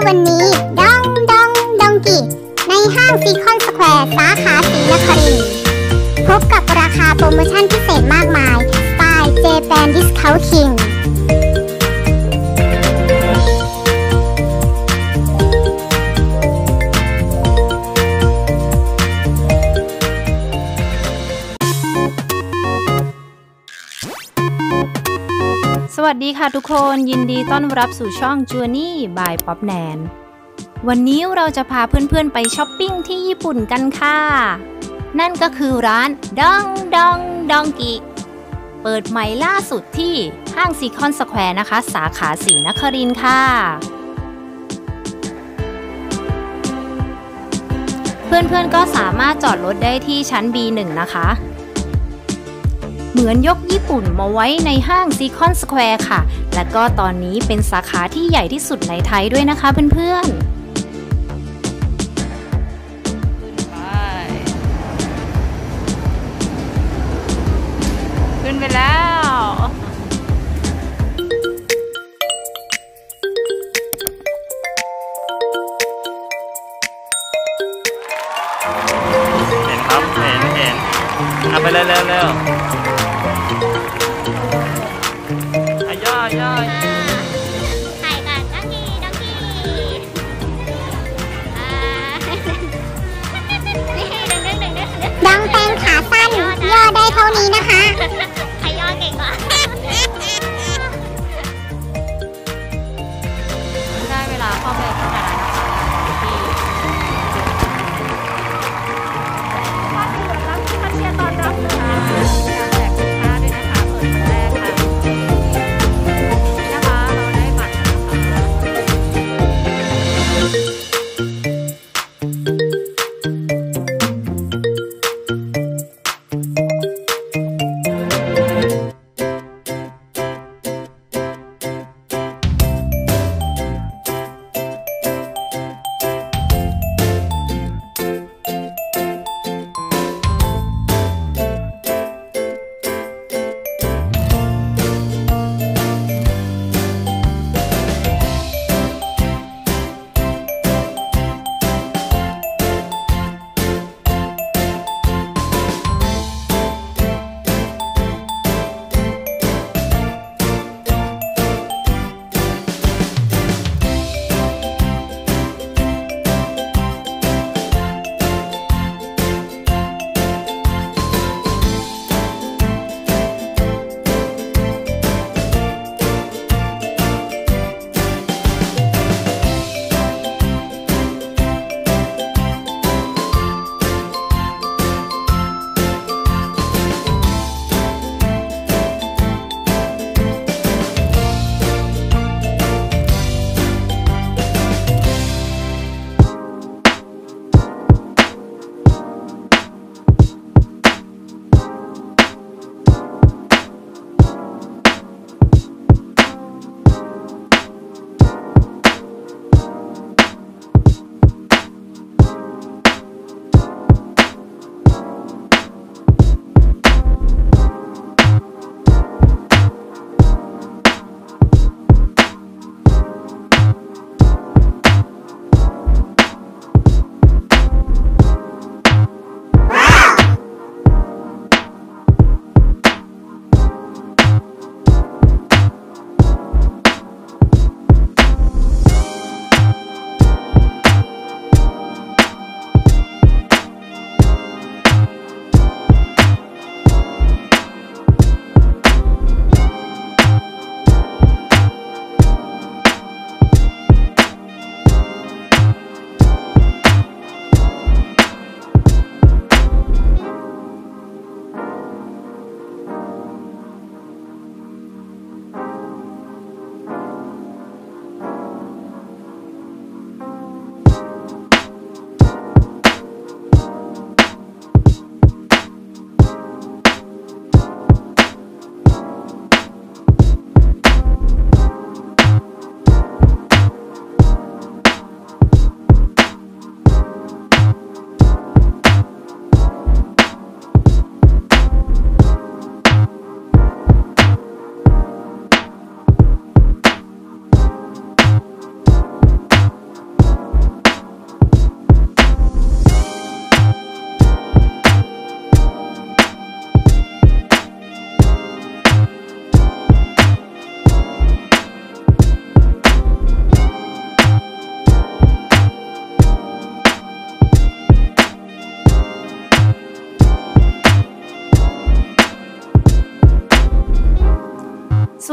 วันนี้ดองกิในห้างซีคอนสแควร์สาขาศรีนครินทร์พบกับราคาโปรโมชั่นพิเศษมากมายสไตล์เจแปนดิสเคาท์คิงสวัสดีค่ะทุกคนยินดีต้อนรับสู่ช่อง Journey by Pop Nan วันนี้เราจะพาเพื่อนๆไปช้อปปิ้งที่ญี่ปุ่นกันค่ะนั่นก็คือร้านดองกิเปิดใหม่ล่าสุดที่ห้างซีคอนสแควร์นะคะสาขาศรีนครินทร์ค่ะเพื่อนๆก็สามารถจอดรถได้ที่ชั้น B1 นะคะเหมือนยกญี่ปุ่นมาไว้ในห้างซีคอนสแควร์ค่ะและก็ตอนนี้เป็นสาขาที่ใหญ่ที่สุดในไทยด้วยนะคะเพื่อนๆขึ้นไปแล้วเห็นครับเห็นเอาไปเร็วย่อยถ่ายกันดองกี้ดองแตงขาสั้นย่อได้เท่านี้นะคะใครย่อเก่งกว่าได้เวลาเข้าไปข้างในแล้วนะคะที่มาเชียร์ตอนรับนะคะการแจกสินค้าด้วยนะคะเปิดวันแรกค่ะนี่นะคะเราได้บัตรนะคะ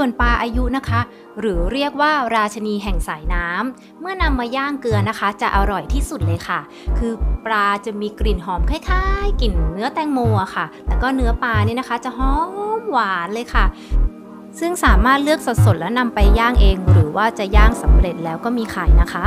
วนปลาอายุนะคะหรือเรียกว่าราชนีแห่งสายน้ำเมื่อนำมาย่างเกลือนะคะจะอร่อยที่สุดเลยค่ะคือปลาจะมีกลิ่นหอมคล้ายๆกลิ่นเนื้อแตงโมอะค่ะแล้วก็เนื้อปลานี่นะคะจะหอมหวานเลยค่ะซึ่งสามารถเลือกสดๆแล้วนำไปย่างเองหรือว่าจะย่างสำเร็จแล้วก็มีขายนะคะ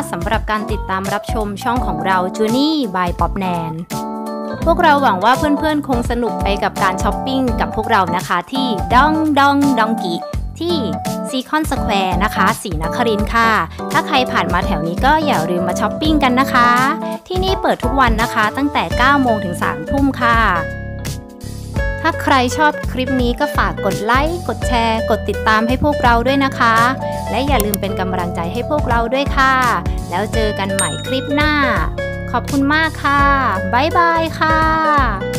สำหรับการติดตามรับชมช่องของเรา Journey by Pop Nan พวกเราหวังว่าเพื่อนๆคงสนุกไปกับการช้อปปิ้งกับพวกเรานะคะที่ดองกิที่ซีคอนสแควร์นะคะศรีนครินทร์ค่ะถ้าใครผ่านมาแถวนี้ก็อย่าลืมมาช้อปปิ้งกันนะคะที่นี่เปิดทุกวันนะคะตั้งแต่ 9 โมงถึง 3 ทุ่มค่ะถ้าใครชอบคลิปนี้ก็ฝากกดไลค์กดแชร์กดติดตามให้พวกเราด้วยนะคะและอย่าลืมเป็นกำลังใจให้พวกเราด้วยค่ะแล้วเจอกันใหม่คลิปหน้าขอบคุณมากค่ะบ๊ายบายค่ะ